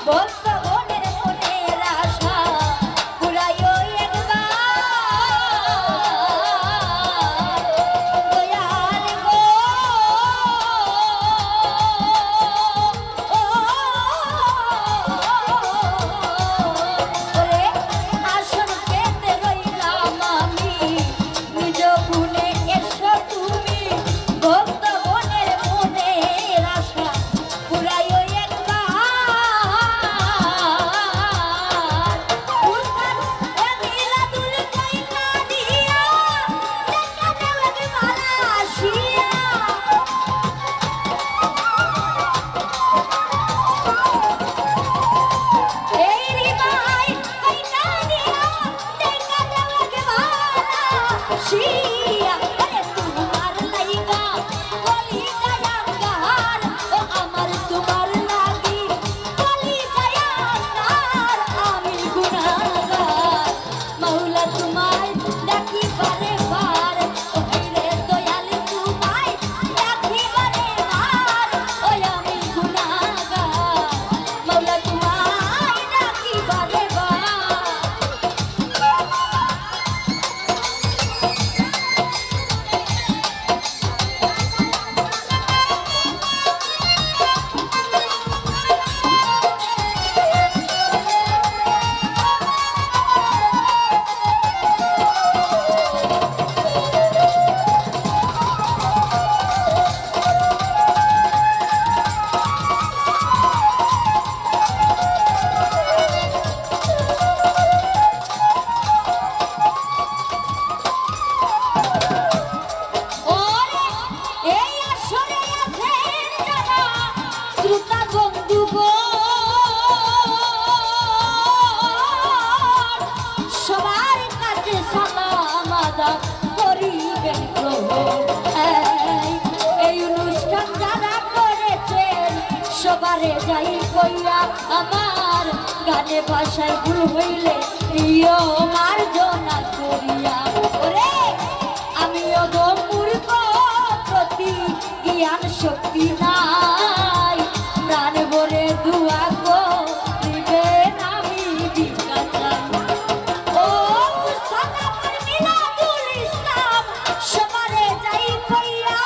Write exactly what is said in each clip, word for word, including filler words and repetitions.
আমার গানে ভাষায় ভুল হইলে প্রিয় মার্জনা করিয়া ওরে আমিও গো মূর্খ প্রতি জ্ঞান শক্তি নাই প্রাণ ভরে দুয়া করিবেন আমি ভিক্ষা চাই ও মুস্তাফার মিলাদুল ইসলাম সবারে যাই কইয়া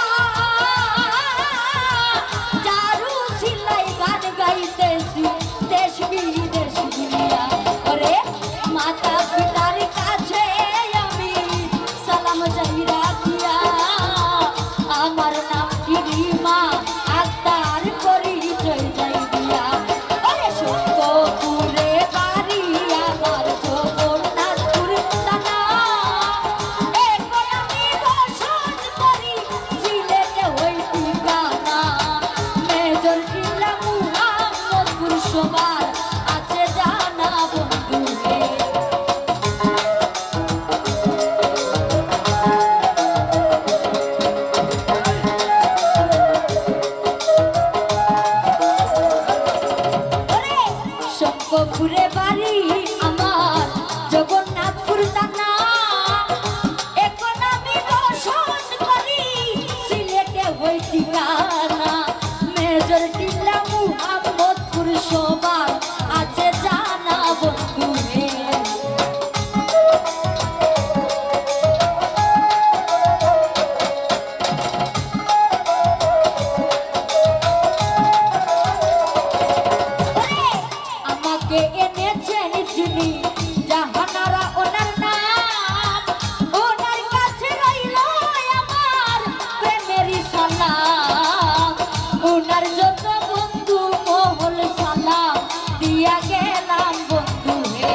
জারু সিলাই গান গাইতেছি দেশ বিদেশ ঘুরিয়া ওরে মাতা পিতার কাছে আমি সালাম জানি রাখিয়া আমার নাম গিরিমা আক্তার পরিচয় যাই দিয়া ওরে সত্যপুরে বাড়ি আমার জগন্নাথপুর থানা এখন আমি বসত করি সিলেটে হই ঠিকানা মেজর কিল্লা মুহাম্মদপুর সবার আছে জানা বন্ধু রে শঙ্করপুরে বাড়ি আমার জগন্নাথপুর থানা এখন আমি বসত করি সিলেটে হই ঠিকানা মেজর টিল্লা মুহাম্মদপুর সবার আছে জানা বন্ধু রে আমাকে এনেছেন যিনি জাহানারা ওনার নাম ওনার কাছে রইল আমার প্রেমেরই সালাম ওনার যত বন্ধু মহল সালাম দিয়া গেলাম বন্ধু হে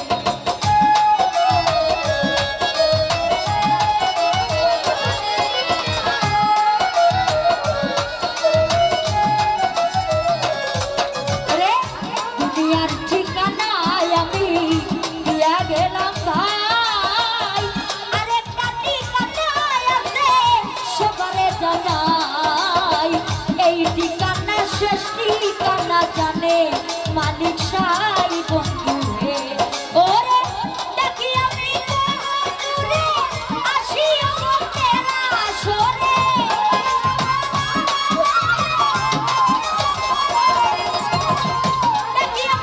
রে দুনিয়ার ঠিকানায় আমি দিয়া গেলাম ভাই আরেকটা ঠিকানায় আছে সবারে জানাই এই ঠিকানা শেষ ঠিকানা জানে মালিক সাই বন্ধু হে ওরে দেখি আমি দূরে আসিও তেরা সরে দেখি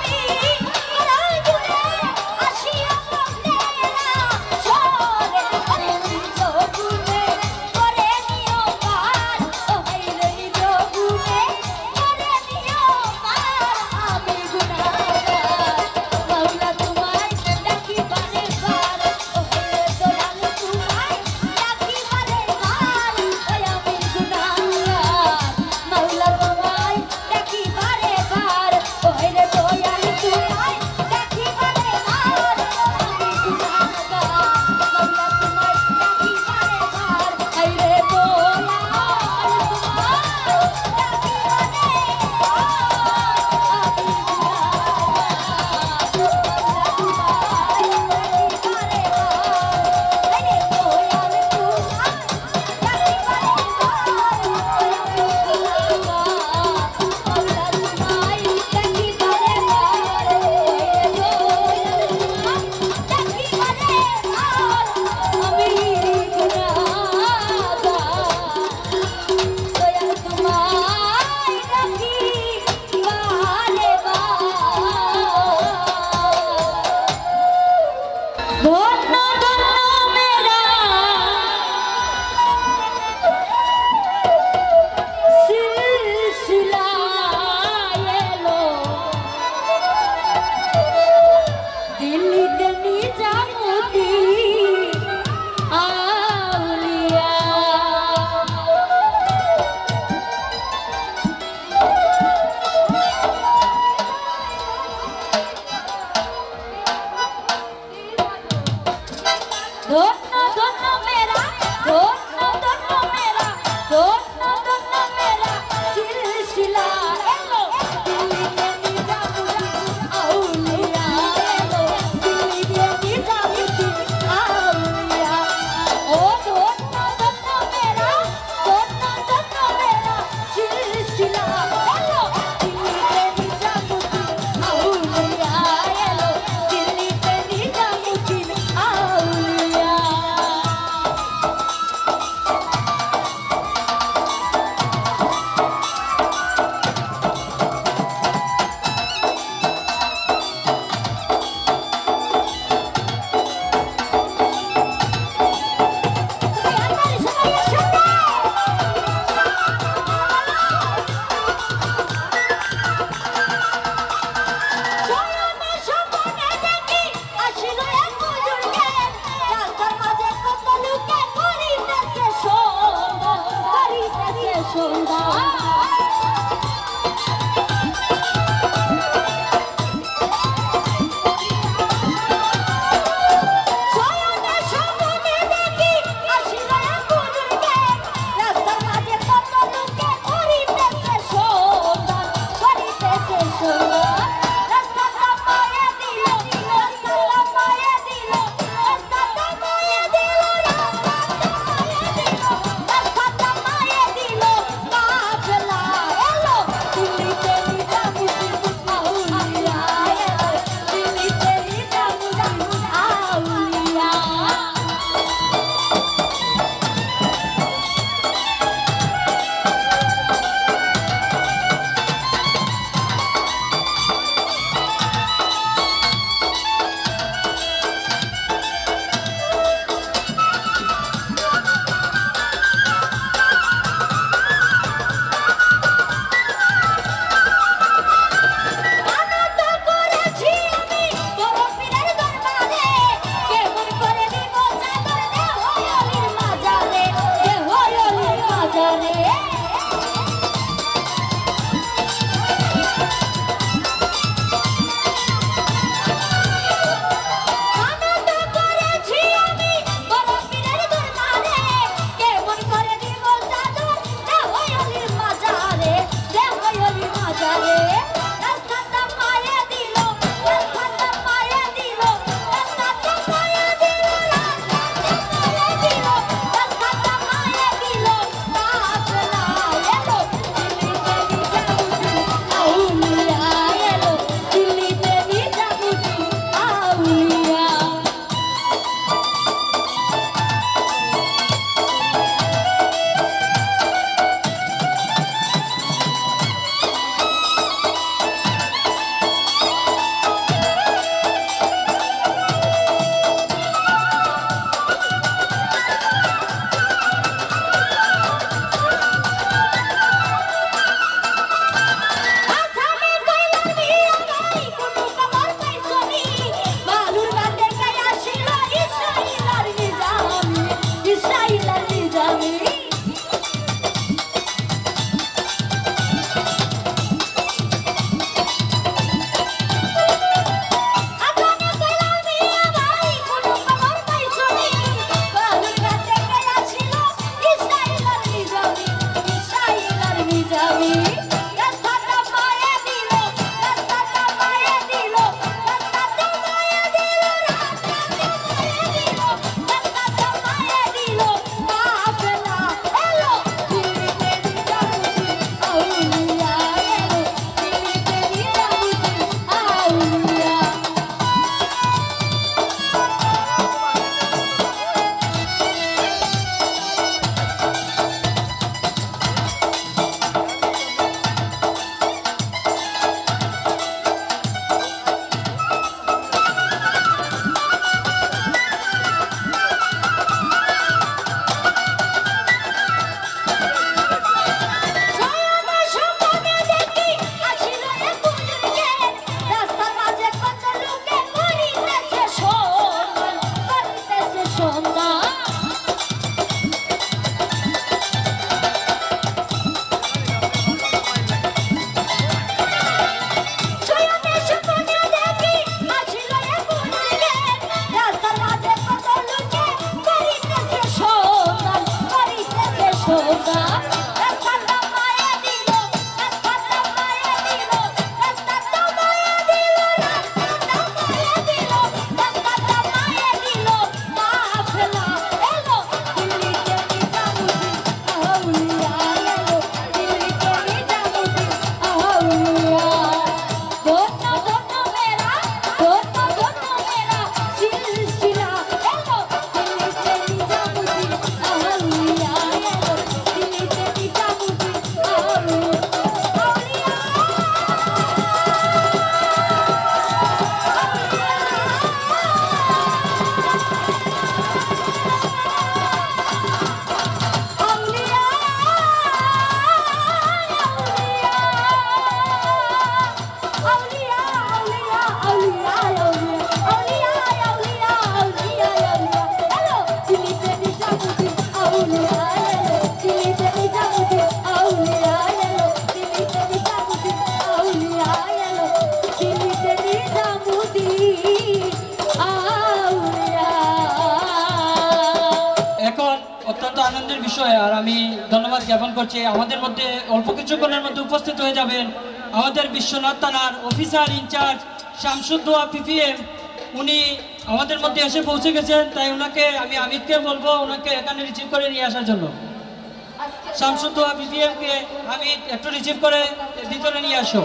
অত্যন্ত আনন্দের বিষয়। আর আমি ধন্যবাদ জ্ঞাপন করছি আমাদের মধ্যে অল্প কিছুক্ষণের মধ্যে উপস্থিত হয়ে যাবেন আমাদের বিশ্বনাথ থানার অফিসার ইনচার্জ শামসুদ্দোয়া পিপিএম। উনি আমাদের মধ্যে এসে পৌঁছে গেছেন, তাই ওনাকে আমি আমিরকে বলবো ওনাকে এখানে রিসিভ করে নিয়ে আসার জন্য। শামসুদ্দোয়া পিপিএমকে আমি একটু রিসিভ করে ভিতরে নিয়ে আসো।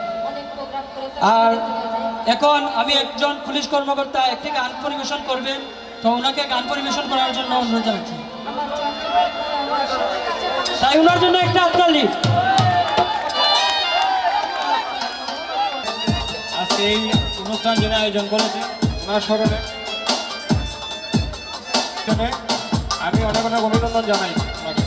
আর এখন আমি একজন পুলিশ কর্মকর্তা একটি গান পরিবেশন করবেন, তো ওনাকে গান পরিবেশন করার জন্য অনুরোধ জানাচ্ছি। তাই ওনার জন্য একটা হাততালি। আজকে এই অনুষ্ঠান যিনি আয়োজন করেছি ওনার স্মরণে আমি অনেক অনেক অভিনন্দন জানাই ওনাকে।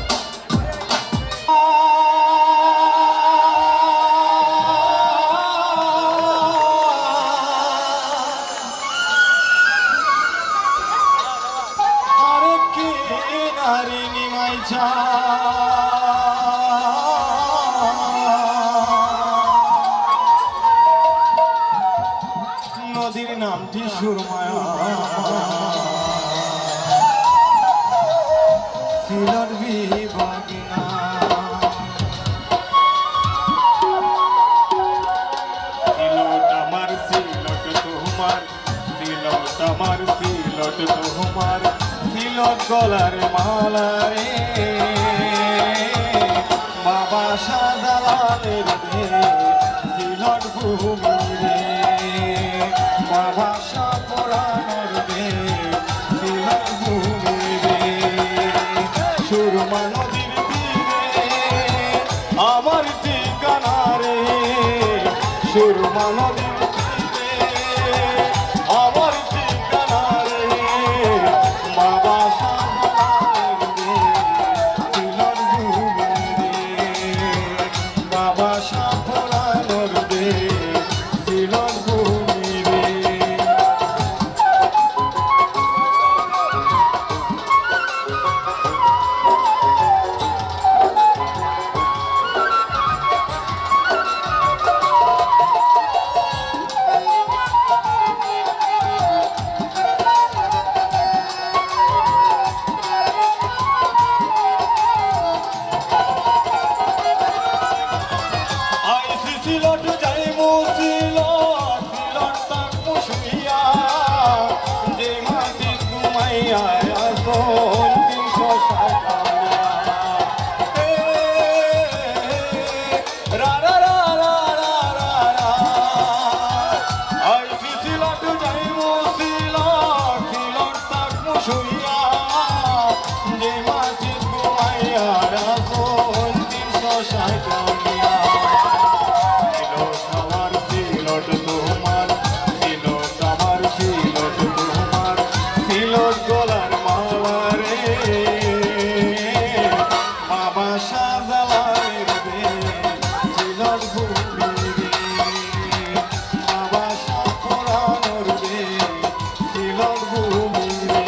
নদীর নামটি সুরমায়া সিলট বিভাগিনা সিলট আমার সিলট তোমার সিলট আমার সিলট তোমার সিলট গলার মালা রে বাবা শাহজালালের রে সিলট ভূমি রে বাবা শাহপুরানোর রে সিলট ভূমি রে সুরমা নদীর তীরে আমার ঠিকানা রে সুরমা নদীর তীরে আমার ঠিকানা রে বাবা শাহজালালের রে সিলট ভূমি রে বাবা শাহপুরানোর রে সিলট ভূমি রে। আইসি সিলট যাইমু সিলট সিলট তাকমু শুইয়া যে মাটি ঘুমাইয়া আসন তিনশো ষাট রা রা রা রা রা রা রা আইসি সিলট যাইমু সিলট সিলট তাকমু শুইয়া যে মাটি ঘুমাইয়া আসন তিনশো ষাট সিলট তোমার সিলট আমার সিলট তোমার সিলট গলার মালা রে বাবা শাহজালালের রে সিলট ভূমি রে বাবা শাহপুরানোর রে সিলট ভূমি রে।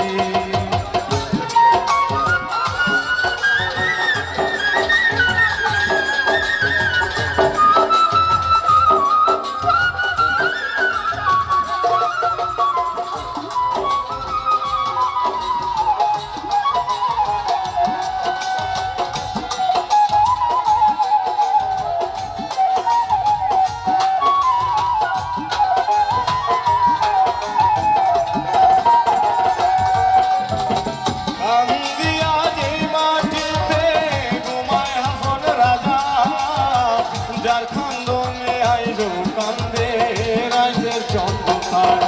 কান্দিয়া যে মাটিতে ঘুমায় হাসন রাজা যার খান্দনে আইজ কান্দে রাজের চন্দ্র তারা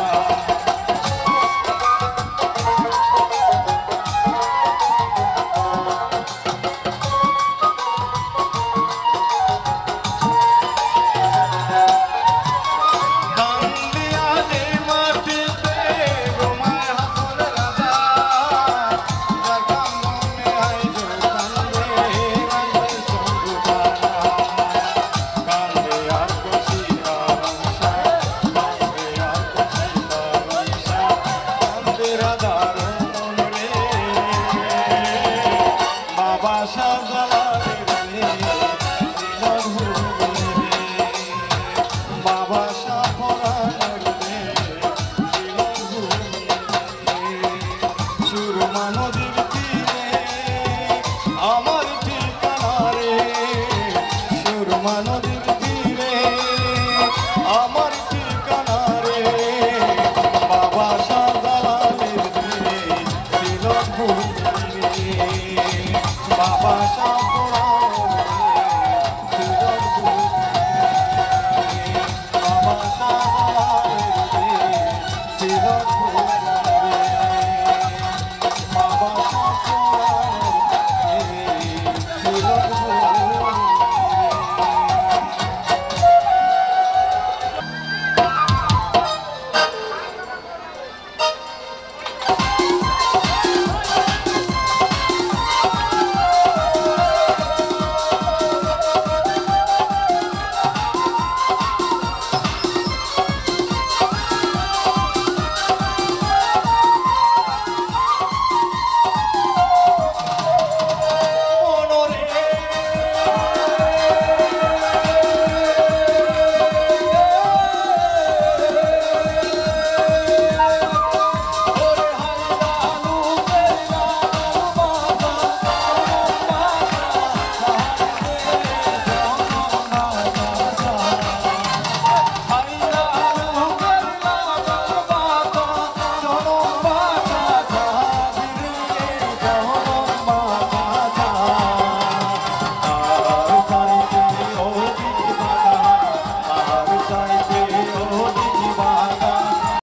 কান্দিয়া যে মাটিতে ঘুমায় হাসন রাজা যার কান্দনে আইজ কান্দে রাজের চন্দ্র তারা কান্দে আর কশিয়া রংসা কান্দে আর কশিয়া রংসা কান্দে রাধার মন রে বাবা শাহজালালের রে সিলট ভূমি রে বাবা শাহপুরানোর রে সিলট ভূমি রে সুরমা নদীর তীরে আমার